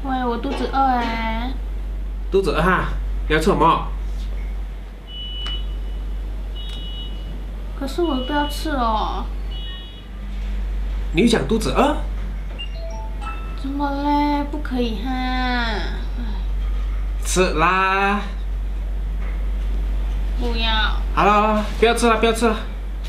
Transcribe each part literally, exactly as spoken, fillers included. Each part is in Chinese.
喂，我肚子饿哎。 肚子饿哈？你要吃什么？ 可是我不要吃哦。 你又讲肚子饿？ 怎么嘞？不可以哈。 吃啦！ 不要。 好了好了，不要吃了，不要吃了。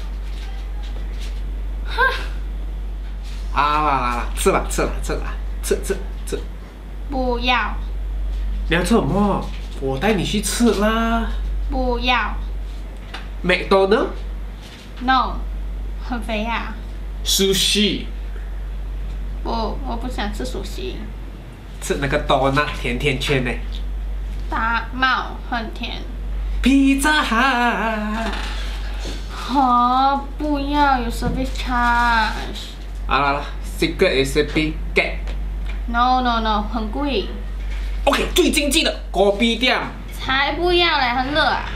哈。 好了好了好了，吃吧吃吧吃吧，吃吃吃。 不要。 你要吃什么？我带你去吃啦。 不要。 麦当劳 No， 很肥呀、啊。 Sushi。 不，我不想吃寿司。 吃那个多纳甜甜圈呢。 大帽很甜。 披萨哈。 好，不要有 service charge。 好了好了 ，Secret recipe get。 No no no， 很贵。 OK， 最经济的锅边店。 才不要嘞，很热啊。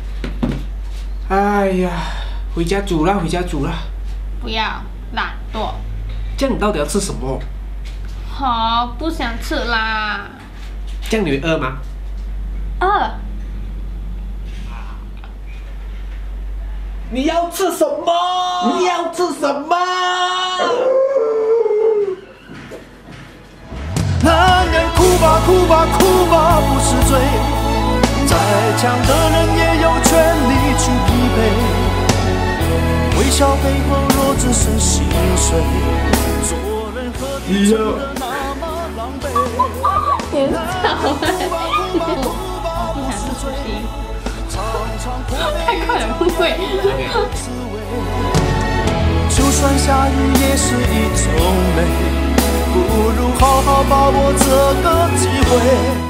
哎呀，回家煮啦，回家煮啦。 不要，懒惰。 这样你到底要吃什么？ 好，不想吃啦。 这样你会饿吗？ 饿。 你要吃什么？你要吃什么？ 男人哭吧哭吧哭吧不是罪，再强的人也有权利去疲惫。微笑背后若只剩心碎，做人何必真的那么狼狈？ 别吵哎！我不想吃寿司，太快了，不会。 就算下雨也是一种美，不如好好把握这个机会。